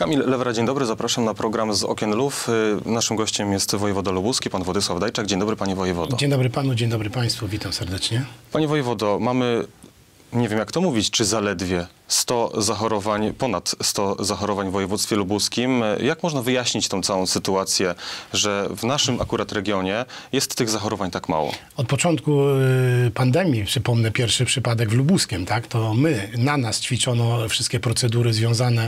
Kamil Lewera, dzień dobry. Zapraszam na program z Okien LUW. Naszym gościem jest wojewoda lubuski, pan Władysław Dajczak. Dzień dobry, panie wojewodo. Dzień dobry panu, dzień dobry państwu. Witam serdecznie. Panie wojewodo, mamy, nie wiem jak to mówić, czy zaledwie 100 zachorowań, ponad 100 zachorowań w województwie lubuskim. Jak można wyjaśnić tą całą sytuację, że w naszym akurat regionie jest tych zachorowań tak mało? Od początku pandemii, przypomnę pierwszy przypadek w Lubuskiem, tak, to na nas ćwiczono wszystkie procedury związane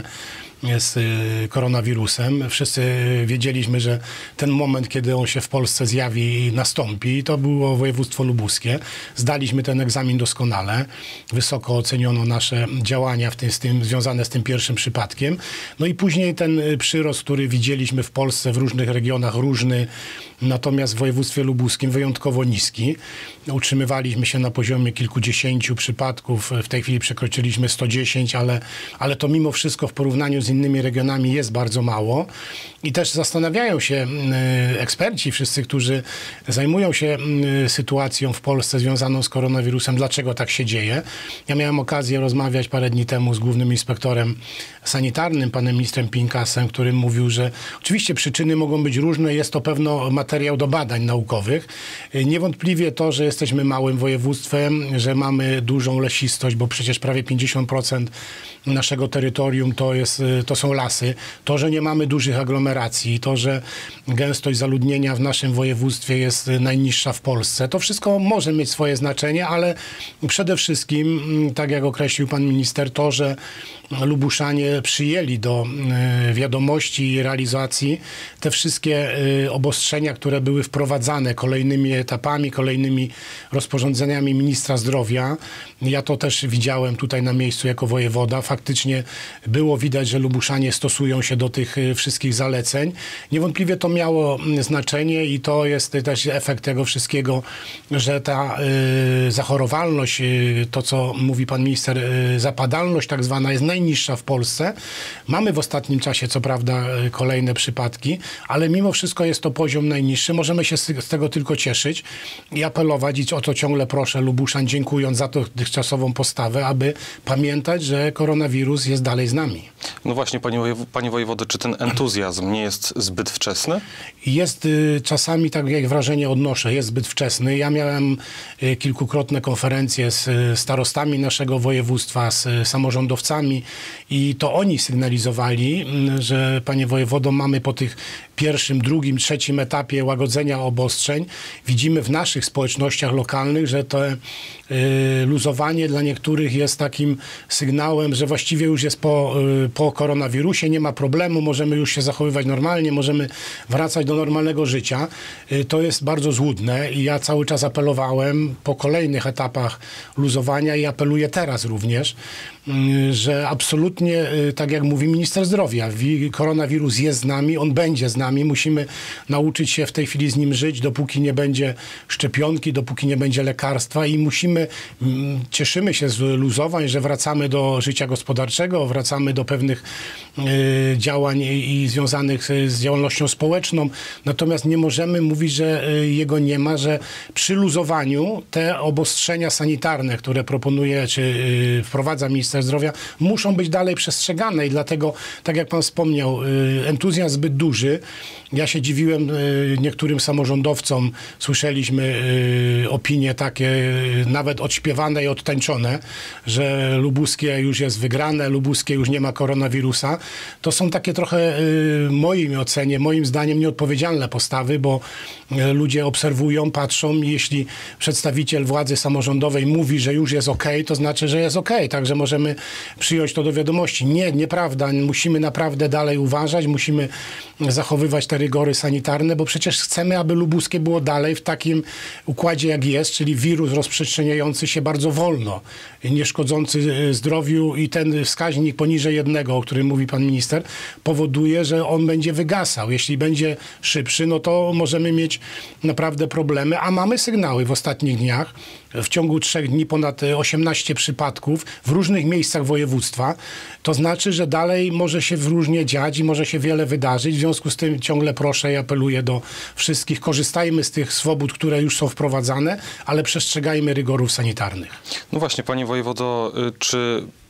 z koronawirusem. Wszyscy wiedzieliśmy, że ten moment, kiedy on się w Polsce zjawi i nastąpi, to było województwo lubuskie. Zdaliśmy ten egzamin doskonale. Wysoko oceniono nasze działania związane z tym pierwszym przypadkiem. No i później ten przyrost, który widzieliśmy w Polsce w różnych regionach różny, natomiast w województwie lubuskim wyjątkowo niski. Utrzymywaliśmy się na poziomie kilkudziesięciu przypadków. W tej chwili przekroczyliśmy 110, ale to mimo wszystko w porównaniu z innymi regionami jest bardzo mało. I też zastanawiają się eksperci, wszyscy, którzy zajmują się sytuacją w Polsce związaną z koronawirusem, dlaczego tak się dzieje. Ja miałem okazję rozmawiać parę dni temu z głównym inspektorem sanitarnym, panem ministrem Pinkasem, który mówił, że oczywiście przyczyny mogą być różne, jest to pewno materiał do badań naukowych. Niewątpliwie to, że jesteśmy małym województwem, że mamy dużą lesistość, bo przecież prawie 50% naszego terytorium to są lasy. To, że nie mamy dużych aglomeracji, to, że gęstość zaludnienia w naszym województwie jest najniższa w Polsce, to wszystko może mieć swoje znaczenie, ale przede wszystkim, tak jak określił pan minister, to, że Lubuszanie przyjęli do wiadomości i realizacji te wszystkie obostrzenia, które były wprowadzane kolejnymi etapami, kolejnymi rozporządzeniami ministra zdrowia. Ja to też widziałem tutaj na miejscu jako wojewoda. Faktycznie było widać, że Lubuszanie stosują się do tych wszystkich zaleceń. Niewątpliwie to miało znaczenie i to jest też efekt tego wszystkiego, że ta zachorowalność, to co mówi pan minister, zapadalność tak zwana jest najniższa w Polsce. Mamy w ostatnim czasie co prawda kolejne przypadki, ale mimo wszystko jest to poziom najniższy. Możemy się z tego tylko cieszyć i apelować i o to ciągle proszę Lubuszan, dziękując za dotychczasową postawę, aby pamiętać, że koronawirus jest dalej z nami. No właśnie, panie wojewodo, czy ten entuzjazm nie jest zbyt wczesny? Jest czasami, tak jak wrażenie odnoszę, jest zbyt wczesny. Ja miałem kilkukrotne konferencje z starostami naszego województwa, z samorządowcami i to oni sygnalizowali, że panie wojewodo, mamy po tych pierwszym, drugim, trzecim etapie łagodzenia obostrzeń. Widzimy w naszych społecznościach lokalnych, że to luzowanie dla niektórych jest takim sygnałem, że właściwie już jest po koronawirusie, nie ma problemu, możemy już się zachowywać normalnie, możemy wracać do normalnego życia. To jest bardzo złudne i ja cały czas apelowałem po kolejnych etapach luzowania i apeluję teraz również, że absolutnie, tak jak mówi minister zdrowia, koronawirus jest z nami, on będzie z nami, musimy nauczyć się w tej chwili z nim żyć, dopóki nie będzie szczepionki, dopóki nie będzie lekarstwa i cieszymy się z luzowań, że wracamy do życia gospodarczego, wracamy do pewnych działań i związanych z działalnością społeczną, natomiast nie możemy mówić, że jego nie ma, że przy luzowaniu te obostrzenia sanitarne, które proponuje, czy wprowadza minister zdrowia, muszą być dalej przestrzegane i dlatego, tak jak pan wspomniał, entuzjazm zbyt duży. Ja się dziwiłem niektórym samorządowcom, słyszeliśmy opinie takie, nawet odśpiewane i odtańczone, że lubuskie już jest wygrane, lubuskie już nie ma koronawirusa. To są takie trochę moim zdaniem nieodpowiedzialne postawy, bo ludzie obserwują, patrzą i jeśli przedstawiciel władzy samorządowej mówi, że już jest okej, to znaczy, że jest okej, także możemy przyjąć to do wiadomości. Nie, nieprawda. Musimy naprawdę dalej uważać, musimy zachowywać te rygory sanitarne, bo przecież chcemy, aby lubuskie było dalej w takim układzie, jak jest, czyli wirus rozprzestrzeniający się bardzo wolno, nie szkodzący zdrowiu i ten wskaźnik poniżej 1, o którym mówi pan minister, powoduje, że on będzie wygasał. Jeśli będzie szybszy, no to możemy mieć naprawdę problemy, a mamy sygnały w ostatnich dniach. W ciągu 3 dni ponad 18 przypadków w różnych miejscach województwa. To znaczy, że dalej może się różnie dziać i może się wiele wydarzyć. W związku z tym ciągle proszę i apeluję do wszystkich. Korzystajmy z tych swobód, które już są wprowadzane, ale przestrzegajmy rygorów sanitarnych. No właśnie, panie wojewodo, czy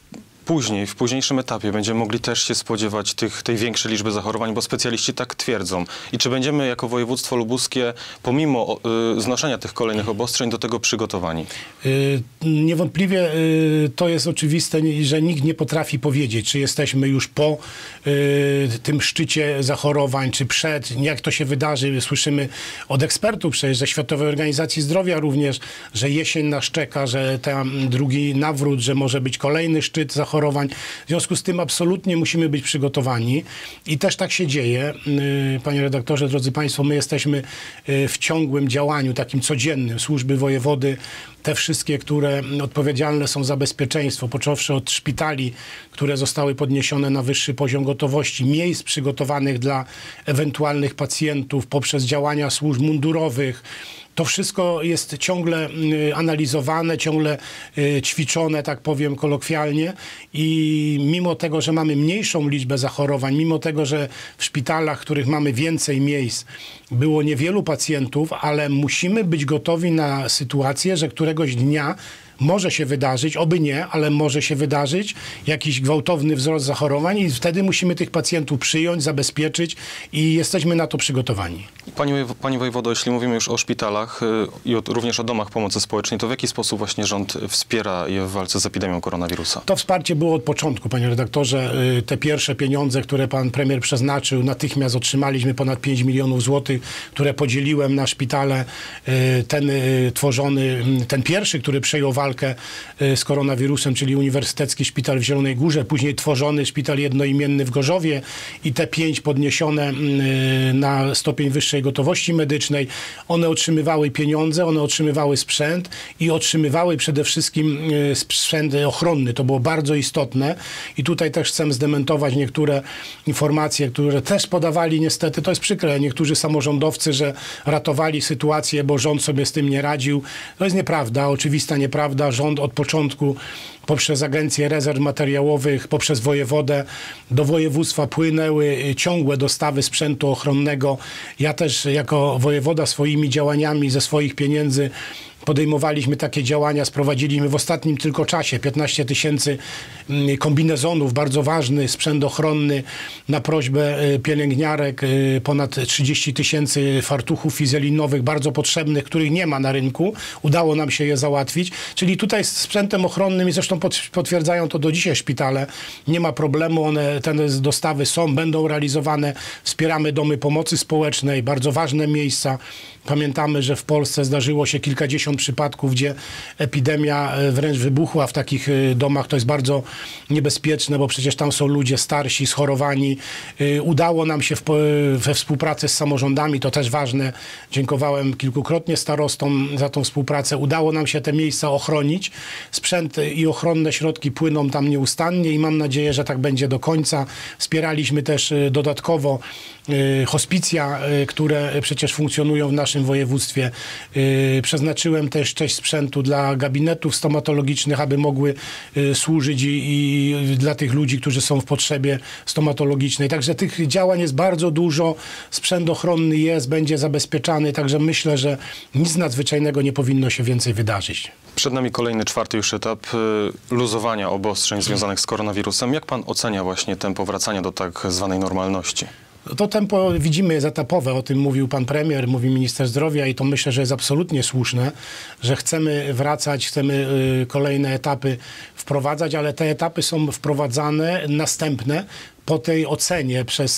później, w późniejszym etapie będziemy mogli też się spodziewać tej większej liczby zachorowań, bo specjaliści tak twierdzą. I czy będziemy jako województwo lubuskie, pomimo znoszenia tych kolejnych obostrzeń, do tego przygotowani? Niewątpliwie to jest oczywiste, że nikt nie potrafi powiedzieć, czy jesteśmy już po tym szczycie zachorowań, czy przed, jak to się wydarzy. Słyszymy od ekspertów przecież ze Światowej Organizacji Zdrowia również, że jesień nas czeka, że ten drugi nawrót, że może być kolejny szczyt zachorowań. W związku z tym absolutnie musimy być przygotowani i też tak się dzieje. Panie redaktorze, drodzy Państwo, my jesteśmy w ciągłym działaniu, takim codziennym. Służby wojewody, te wszystkie, które odpowiedzialne są za bezpieczeństwo, począwszy od szpitali, które zostały podniesione na wyższy poziom gotowości, miejsc przygotowanych dla ewentualnych pacjentów, poprzez działania służb mundurowych. To wszystko jest ciągle analizowane, ciągle ćwiczone, tak powiem kolokwialnie, i mimo tego, że mamy mniejszą liczbę zachorowań, mimo tego, że w szpitalach, w których mamy więcej miejsc, było niewielu pacjentów, ale musimy być gotowi na sytuację, że któregoś dnia może się wydarzyć, oby nie, ale może się wydarzyć jakiś gwałtowny wzrost zachorowań i wtedy musimy tych pacjentów przyjąć, zabezpieczyć i jesteśmy na to przygotowani. Pani wojewodo, jeśli mówimy już o szpitalach i również o domach pomocy społecznej, to w jaki sposób właśnie rząd wspiera je w walce z epidemią koronawirusa? To wsparcie było od początku, panie redaktorze. Te pierwsze pieniądze, które pan premier przeznaczył, natychmiast otrzymaliśmy ponad 5 milionów złotych, które podzieliłem na szpitale. Ten pierwszy, który przejął walkę z koronawirusem, czyli Uniwersytecki Szpital w Zielonej Górze, później tworzony szpital jednoimienny w Gorzowie i te 5 podniesione na stopień wyższej gotowości medycznej. One otrzymywały pieniądze, one otrzymywały sprzęt i otrzymywały przede wszystkim sprzęt ochronny. To było bardzo istotne i tutaj też chcę zdementować niektóre informacje, które też podawali niestety, to jest przykre, niektórzy samorządowcy, że ratowali sytuację, bo rząd sobie z tym nie radził. To jest nieprawda, oczywista nieprawda. Rząd od początku poprzez Agencję Rezerw Materiałowych, poprzez wojewodę do województwa płynęły ciągłe dostawy sprzętu ochronnego. Ja też jako wojewoda swoimi działaniami ze swoich pieniędzy podejmowaliśmy takie działania, sprowadziliśmy w ostatnim tylko czasie 15 000 kombinezonów, bardzo ważny sprzęt ochronny na prośbę pielęgniarek, ponad 30 000 fartuchów fizelinowych, bardzo potrzebnych, których nie ma na rynku. Udało nam się je załatwić. Czyli tutaj z sprzętem ochronnym, i zresztą potwierdzają to do dzisiaj szpitale, nie ma problemu, te dostawy są, będą realizowane. Wspieramy domy pomocy społecznej, bardzo ważne miejsca. Pamiętamy, że w Polsce zdarzyło się kilkadziesiąt przypadków, gdzie epidemia wręcz wybuchła w takich domach. To jest bardzo niebezpieczne, bo przecież tam są ludzie starsi, schorowani. Udało nam się we współpracy z samorządami, to też ważne, dziękowałem kilkukrotnie starostom za tą współpracę, udało nam się te miejsca ochronić. Sprzęt i ochronne środki płyną tam nieustannie i mam nadzieję, że tak będzie do końca. Wspieraliśmy też dodatkowo hospicja, które przecież funkcjonują w naszym województwie. Przeznaczyłem też część sprzętu dla gabinetów stomatologicznych, aby mogły służyć i dla tych ludzi, którzy są w potrzebie stomatologicznej. Także tych działań jest bardzo dużo. Sprzęt ochronny jest, będzie zabezpieczany. Także myślę, że nic nadzwyczajnego nie powinno się więcej wydarzyć. Przed nami kolejny, czwarty już etap luzowania obostrzeń związanych z koronawirusem. Jak pan ocenia właśnie tempo wracania do tak zwanej normalności? To tempo widzimy jest etapowe, o tym mówił pan premier, mówi minister zdrowia i to myślę, że jest absolutnie słuszne, że chcemy wracać, chcemy kolejne etapy wprowadzać, ale te etapy są wprowadzane następne po tej ocenie przez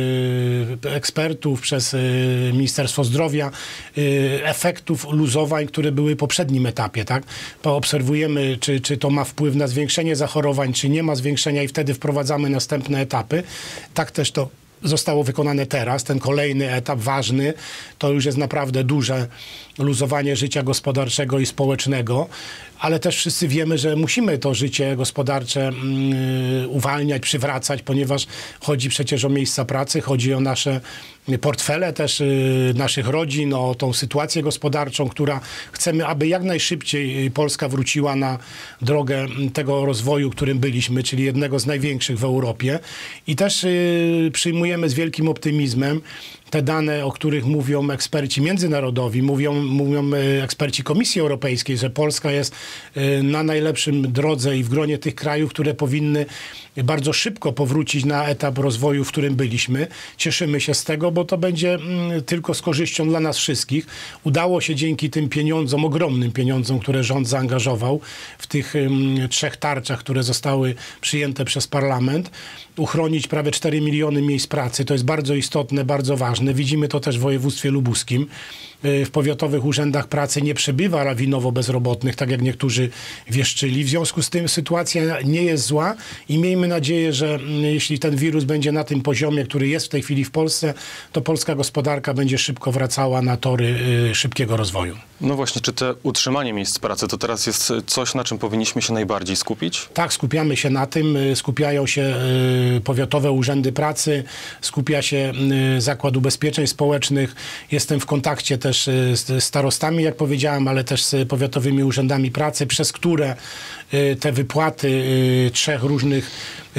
ekspertów, przez Ministerstwo Zdrowia efektów luzowań, które były w poprzednim etapie, tak? Poobserwujemy, czy to ma wpływ na zwiększenie zachorowań, czy nie ma zwiększenia i wtedy wprowadzamy następne etapy. Tak też to zostało wykonane teraz, ten kolejny etap ważny, to już jest naprawdę duże luzowanie życia gospodarczego i społecznego, ale też wszyscy wiemy, że musimy to życie gospodarcze uwalniać, przywracać, ponieważ chodzi przecież o miejsca pracy, chodzi o nasze portfele też naszych rodzin, o tą sytuację gospodarczą, która chcemy, aby jak najszybciej Polska wróciła na drogę tego rozwoju, którym byliśmy, czyli jednego z największych w Europie. I też przyjmujemy z wielkim optymizmem te dane, o których mówią eksperci międzynarodowi, mówią eksperci Komisji Europejskiej, że Polska jest na najlepszym drodze i w gronie tych krajów, które powinny bardzo szybko powrócić na etap rozwoju, w którym byliśmy. Cieszymy się z tego, bo to będzie tylko z korzyścią dla nas wszystkich. Udało się dzięki tym pieniądzom, ogromnym pieniądzom, które rząd zaangażował w tych 3 tarczach, które zostały przyjęte przez parlament, uchronić prawie 4 miliony miejsc pracy. To jest bardzo istotne, bardzo ważne. Widzimy to też w województwie lubuskim. W powiatowych urzędach pracy nie przebywa lawinowo bezrobotnych, tak jak niektórzy wieszczyli. W związku z tym sytuacja nie jest zła i miejmy nadzieję, że jeśli ten wirus będzie na tym poziomie, który jest w tej chwili w Polsce, to polska gospodarka będzie szybko wracała na tory szybkiego rozwoju. No właśnie, czy te utrzymanie miejsc pracy to teraz jest coś, na czym powinniśmy się najbardziej skupić? Tak, skupiamy się na tym. Skupiają się powiatowe urzędy pracy, skupia się Zakład Ubezpieczeń Społecznych. Jestem w kontakcie też z starostami, jak powiedziałem, ale też z powiatowymi urzędami pracy, przez które te wypłaty 3 różnych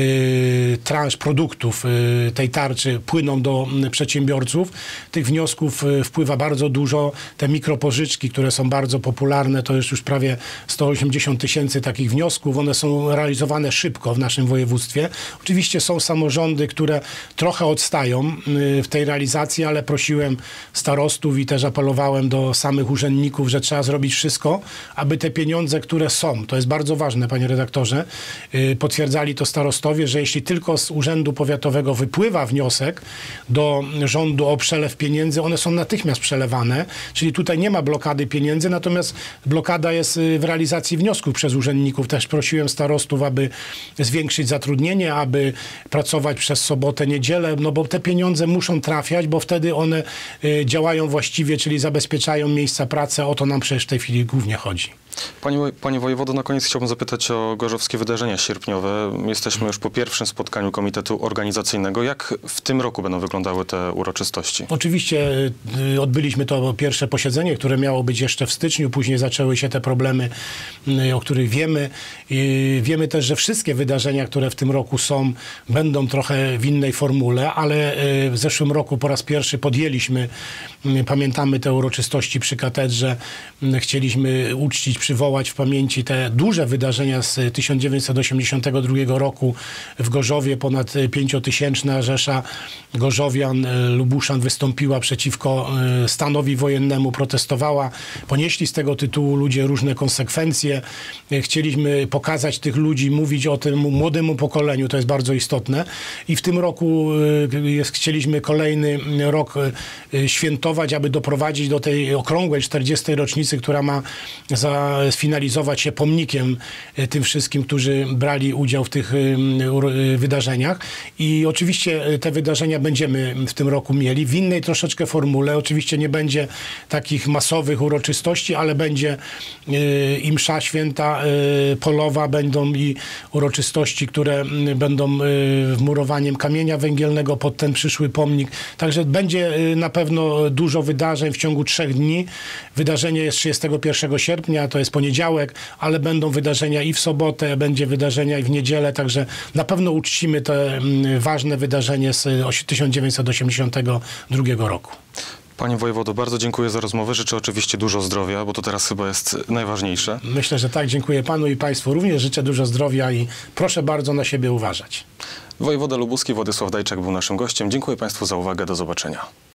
transz produktów tej tarczy płyną do przedsiębiorców. Tych wniosków wpływa bardzo dużo. Te mikropożyczki, które są bardzo popularne, to jest już prawie 180 000 takich wniosków. One są realizowane szybko w naszym województwie. Oczywiście są samorządy, które trochę odstają w tej realizacji, ale prosiłem starostów i też apelowałem do samych urzędników, że trzeba zrobić wszystko, aby te pieniądze, które są, to jest bardzo ważne, panie redaktorze, potwierdzali to starostowie, że jeśli tylko z urzędu powiatowego wypływa wniosek do rządu o przelew pieniędzy, one są natychmiast przelewane, czyli tutaj nie ma blokady pieniędzy, natomiast blokada jest w realizacji wniosków przez urzędników. Też prosiłem starostów, aby zwiększyć zatrudnienie, aby pracować przez sobotę, niedzielę, no bo te pieniądze muszą trafiać, bo wtedy one działają właściwie, czyli zabezpieczają miejsca pracy. O to nam przecież w tej chwili głównie chodzi. Panie wojewodo, na koniec chciałbym zapytać o gorzowskie wydarzenia sierpniowe. Jesteśmy już po pierwszym spotkaniu Komitetu Organizacyjnego. Jak w tym roku będą wyglądały te uroczystości? Oczywiście odbyliśmy to pierwsze posiedzenie, które miało być jeszcze w styczniu. Później zaczęły się te problemy, o których wiemy. Wiemy też, że wszystkie wydarzenia, które w tym roku są, będą trochę w innej formule, ale w zeszłym roku po raz pierwszy podjęliśmy, pamiętamy te uroczystości przy katedrze. Chcieliśmy uczcić, przywołać w pamięci te duże wydarzenia z 1982 roku w Gorzowie. Ponad 5-tysięczna rzesza gorzowian, lubuszan wystąpiła przeciwko stanowi wojennemu, protestowała. Ponieśli z tego tytułu ludzie różne konsekwencje. Chcieliśmy pokazać tych ludzi, mówić o tym młodemu pokoleniu, to jest bardzo istotne. I w tym roku chcieliśmy kolejny rok świętować, aby doprowadzić do tej okrągłej 40. rocznicy, która ma sfinalizować się pomnikiem tym wszystkim, którzy brali udział w tych wydarzeniach. I oczywiście te wydarzenia będziemy w tym roku mieli w innej troszeczkę formule. Oczywiście nie będzie takich masowych uroczystości, ale będzie i msza święta polowa, będą i uroczystości, które będą wmurowaniem kamienia węgielnego pod ten przyszły pomnik. Także będzie na pewno dużo wydarzeń w ciągu 3 dni. Wydarzenie jest 31 sierpnia, to jest poniedziałek, ale będą wydarzenia i w sobotę, będzie wydarzenia i w niedzielę, także na pewno uczcimy te ważne wydarzenie z 1982 roku. Panie wojewodo, bardzo dziękuję za rozmowę. Życzę oczywiście dużo zdrowia, bo to teraz chyba jest najważniejsze. Myślę, że tak. Dziękuję panu i państwu również. Życzę dużo zdrowia i proszę bardzo na siebie uważać. Wojewoda lubuski Władysław Dajczak był naszym gościem. Dziękuję państwu za uwagę. Do zobaczenia.